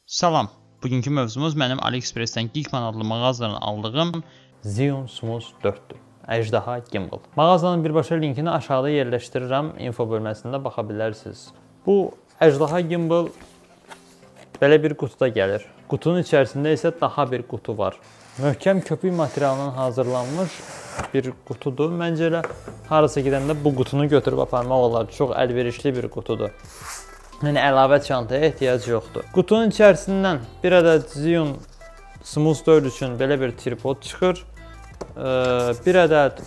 Salam, bugünkü mövzumuz mənim AliExpress-dən Geekman adlı mağazadan aldığım Xeon Smooth 4-dür. Əjdaha Gimbal. Mağazanın birbaşa linkini aşağıda yerləşdirirəm, info bölməsində baxa bilərsiniz. Bu Əjdaha Gimbal belə bir qutuda gəlir. Qutunun içərisində isə daha bir qutu var. Möhkəm köpük materialından hazırlanmış bir qutudur. Məncə elə harasa gedəndə bu qutunu götürüb aparmaq olar. Çox əlverişli bir qutudur. Yəni əlavə çantaya ehtiyac yoxdur. Qutunun içərisindən bir ədəd Xeon Smooth 4 üçün belə bir tripod çıxır. Bir ədəd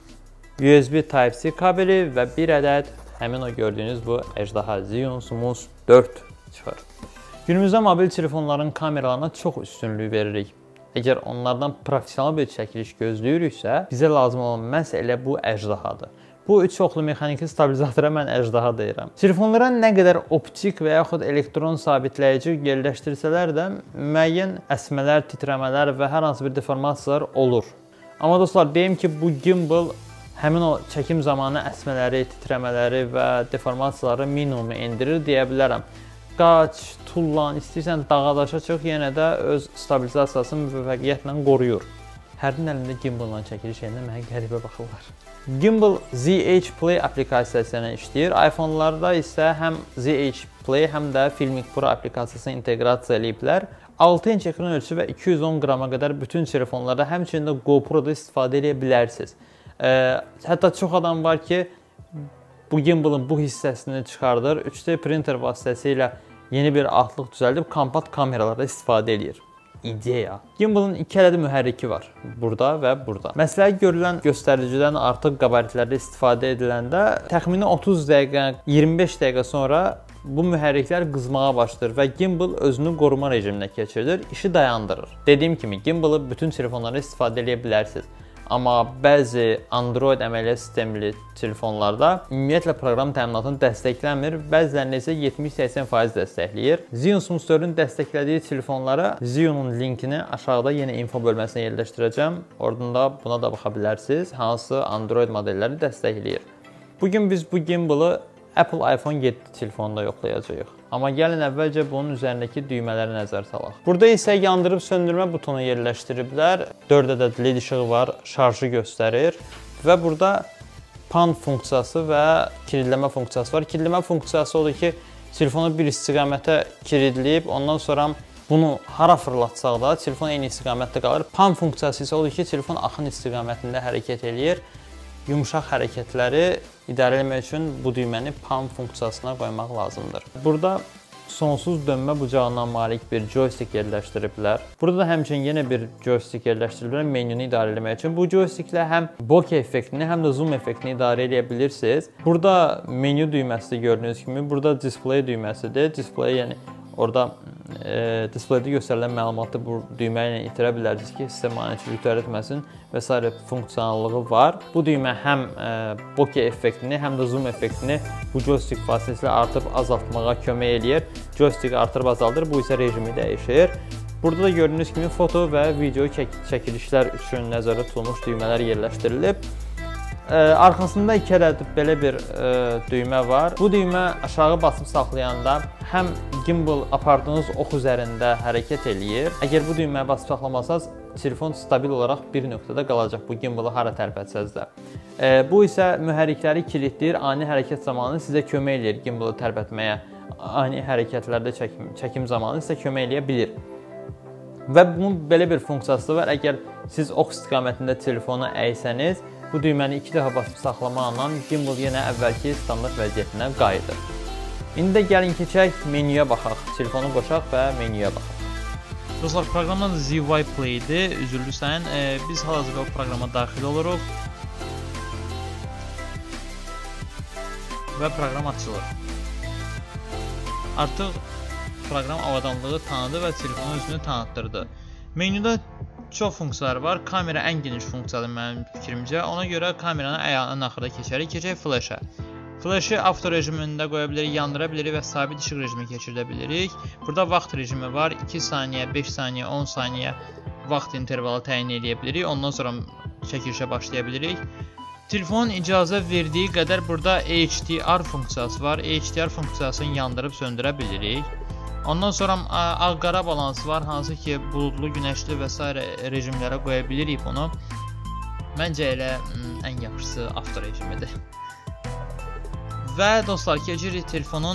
USB Type-C kabeli və bir ədəd həmin o gördüyünüz bu Əjdaha Xeon Smooth 4 çıxır. Günümüzdə mobil telefonların kameralarına çox üstünlük veririk. Əgər onlardan professional bir çəkiliş gözləyiriksə, bizə lazım olan məhz elə bu Əjdahadır. Bu üç oxlu mexaniki stabilizatora mən Əjdaha deyirəm. Telefonlara nə qədər optik və yaxud elektron sabitləyici yerləşdirsələr də müəyyən əsmələr, titrəmələr və hər hansı bir deformasiyalar olur. Amma dostlar, deyim ki, bu gimbal həmin o çəkim zamanı əsmələri, titrəmələri və deformasiyaları minimuma endirir deyə bilərəm. Qaç, tullan, istəyirsən dağa daşa çıx, yenə də öz stabilizasiyasını müvəffəqiyyətlə qoruyur. Hərinin əlində gimballa çəkiliş edəndə mənə qəribə baxırlar. Gimbal ZH Play aplikasiyasına işləyir. iPhone-larda isə həm ZH Play, həm də Filmic Pro aplikasiyasını inteqrasiya ediblər. 6 inç ekran ölçüsü və 210 qrama qədər bütün telefonlarda, həmçinin də GoPro-da istifadə edə bilərsiniz. Hətta çox adam var ki, bu gimbalın bu hissəsini çıxardır, 3D printer vasitəsilə yeni bir altlıq düzəldib kompakt kameralarda istifadə edir. İdeya. Gimbalın 2 ədəd mühərriki var. Burada və burada. Məsləhət görülən göstəricidən artıq qabaritlərdə istifadə ediləndə təxmini 30 dəqiqə, 25 dəqiqə sonra bu mühərriklər qızmağa başlayır və gimbal özünü qoruma rejiminə keçirilir, işi dayandırır. Dediyim kimi, gimbalı bütün telefonlarda istifadə edə bilərsiniz. Amma bəzi Android əməliyyat sistemli telefonlarda ümumiyyətlə proqram təminatını dəstəklənmir, bəzilərində isə 70-80% dəstəkləyir. Xeon Smooth 4-ün dəstəklədiyi telefonlara Xeon'un linkini aşağıda yenə info bölməsinə yerləşdirəcəm. Oradan da buna da baxa bilərsiniz, hansı Android modelləri dəstəkləyir. Bugün biz bu gimbalı Apple iPhone 7 telefonunda yoxlayacağıq. Amma gəlin əvvəlcə bunun üzərindəki düymələrə nəzər salaq. Burada isə yandırıb söndürmə butonu yerləşdiriblər. 4 ədəd LED işığı var, şarjı göstərir və burada pan funksiyası və kilidləmə funksiyası var. Kilidləmə funksiyası odur ki, telefonu bir istiqamətə kilidləyib, ondan sonra bunu hara fırlatsaq da telefon eyni istiqamətdə qalır. Pan funksiyası isə odur ki, telefon axın istiqamətində hərəkət eləyir. Yumuşaq hərəkətləri idarə etmək üçün bu düyməni pan funksiyasına qoymaq lazımdır. Burada sonsuz dönmə bucağına malik bir joystick yerləşdiriblər. Burada həmçinin yenə bir joystick yerləşdiriblər menünü idarə etmək üçün. Bu joysticklə həm bokeh effektini, həm də zoom effektini idarə edə bilirsiniz. Burada menü düyməsi gördüyünüz kimi, burada display düyməsidir. Display, yəni orada displeydə göstərilən məlumatı bu düymə ilə itirə bilərsiniz ki, sizə maneçilik törətməsin və s. funksiyonallığı var. Bu düymə həm bokeh effektini, həm də zoom effektini bu joystick vasitəsilə artıb azaltmağa kömək eləyir. Joystick artırıb azaldır, bu isə rejimi dəyişir. Burada da gördüyünüz kimi foto və video çəkilişlər üçün nəzərdə tutulmuş düymələr yerləşdirilib. Arxasında 2 ədəd belə bir düymə var. Bu düymə aşağı basıb saxlayanda həm gimbal apardığınız ox üzərində hərəkət eləyir. Əgər bu düyməyə basıb saxlamasanız, telefon stabil olaraq bir nöqtədə qalacaq, bu gimbalı hara tərpətsəz də. Bu isə mühərrikləri kilitləyir, ani hərəkət zamanı sizə kömək eləyir gimbalı tərpətməyə. Ani hərəkətlərdə çəkim zamanı sizə kömək eləyə bilir. Və bunun belə bir funksiyası var. Əgər siz ox istiqamətində telefonu əysəniz, bu düyməni 2 dəfə basıb saxlamaqla gimbal yenə əvvəlki standart vəziyyətinə qayıdır. İndi də gəlin keçək, menyuya baxaq. Telefonu qoşaq və menyuya baxaq. Dostlar, proqramın ZY Play-dir, üzürlüsən. Biz hal-hazırda o proqrama daxil oluruq və proqram açılır. Artıq proqram avadanlığı tanıdı və telefonu özünü tanıtdırdı. Menyuda çox funksiyalar var. Kamera ən geniş funksiyadır mənim fikrimcə. Ona görə kameranı ən axırda keçərik. Keçək flaşa. Flaşı avto rejimində qoya bilirik, yandıra bilirik və sabit işıq rejimi keçirdə bilirik. Burada vaxt rejimi var. 2 saniyə, 5 saniyə, 10 saniyə vaxt intervalı təyin edə bilirik. Ondan sonra çəkilişə başlaya bilirik. Telefonun icazə verdiyi qədər burada HDR funksiyası var. HDR funksiyasını yandırıb söndürə bilirik. Ondan sonra ağ-qara balansı var, hansı ki buludlu, günəşli və s. rejimlərə qoya bilirik bunu. Məncə elə ən yaxşısı avto rejimidir. Və dostlar, keçirik telefonun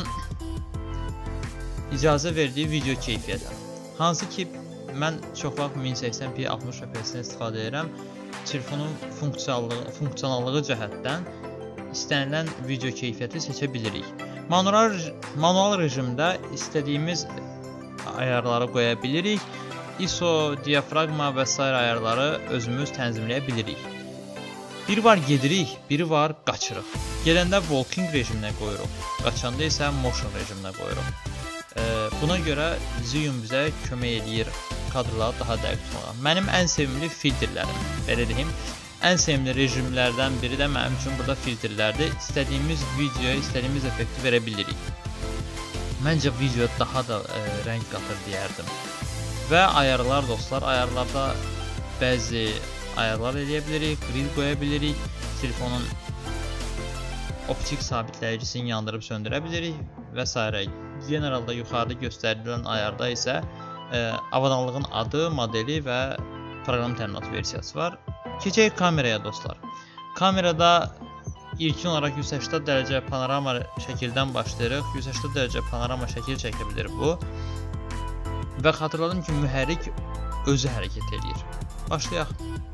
icazə verdiyi video keyfiyyətə. Hansı ki mən çox vaxt 1080p 60 fps-dən istifadə edirəm. Telefonun funksionallığı cəhətdən istənilən video keyfiyyəti seçə bilirik. Manual rejimdə istədiyimiz ayarları qoya bilirik. ISO, diafragma və s. ayarları özümüz tənzimləyə bilirik. Biri var gedirik, biri var qaçırıq. Gedəndə walking rejiminə qoyuruq, qaçanda isə motion rejiminə qoyuruq. Buna görə Zoom bizə kömək edir kadrları daha dəqiq tutmağa. Mənim ən sevimli filtrlərim, belə deyim, ən sevimli rejimlərdən biri də mənim üçün burada filtrlərdir. İstədiyimiz videoya, istədiyimiz effekti verə bilirik. Məncə videoya daha da rəng qatır deyərdim. Və ayarlar dostlar, ayarlarda bəzi ayarlar eləyə bilirik, grid qoya bilirik, telefonun optik sabitləyicini yandırıb söndürə bilirik və s. Generalda yuxarıda göstərilən ayarda isə avadanlığın adı, modeli və proqram təminatı versiyası var. Keçək kameraya dostlar. Kamerada ilkin olaraq 180 dərəcə panorama şəkildən başlayırıq. 180 dərəcə panorama şəkil çəkə bilir bu. Və xatırladım ki, mühərrik özü hərəkət edir. Başlayaq.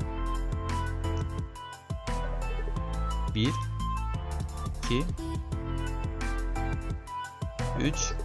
1 2 3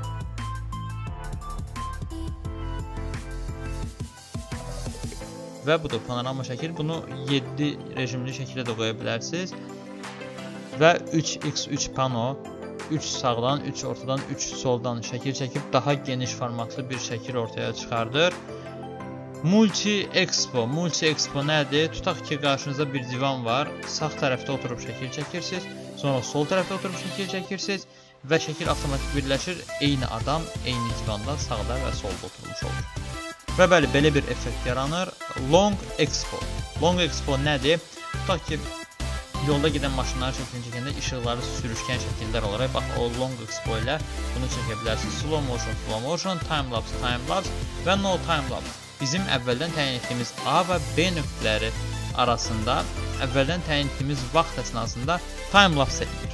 və budur panorama şəkil. Bunu 7 rejimli şəkildə də qoya bilərsiniz. Və 3x3 pano, 3 sağdan, 3 ortadan, 3 soldan şəkil çəkib daha geniş formatlı bir şəkil ortaya çıxardır. Multi Expo nədir? Tutaq ki, qarşınızda bir divan var. Sağ tərəfdə oturub şəkil çəkirsiniz. Sonra sol tərəfdə oturub şəkil çəkirsiniz. Və şəkil avtomatik birləşir. Eyni adam, eyni divanda sağda və solda oturmuş olur. Və bəli, belə bir effekt yaranır. Long Expo nədir? Tutaq ki, yolda gedən maşınların şəklini çəkəndə işıqları sürüşkən şəkillər olaraq, bax, o Long Expo ilə bunu çəkə bilərsiniz. Slow motion, time lapse və no time lapse. Bizim əvvəldən təyin etdiyimiz A və B nöqtələri arasında, əvvəldən təyin etdiyimiz vaxt əsnasında time lapse edilir.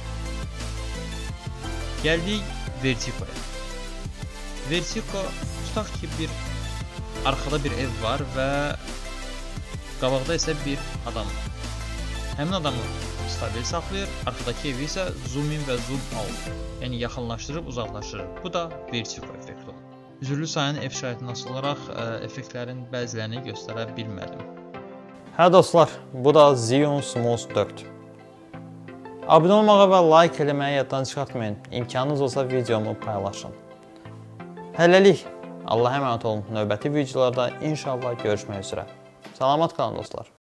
Gəldik Vertigo'ya. Vertigo, tutaq ki, arxada bir ev var və qabaqda isə bir adam var. Həmin adamı stabil saxlayır, arxadakı evi isə zoom in və zoom out, yəni yaxınlaşdırıb uzaqlaşdırır. Bu da Vertigo effekti olur. Üzürlü sayının F şəraitini asılı olaraq effektlərin bəzilərini göstərə bilmədim. Hə dostlar, bu da Xeon Smooth 4. Abunə olmağı və like eləməyi yaddan çıxartmayın. İmkanınız olsa videomu paylaşın. Hələlik, Allah'a əmanət olun. Növbəti videolarda inşallah görüşmək üzrə. Salamat qalın dostlar.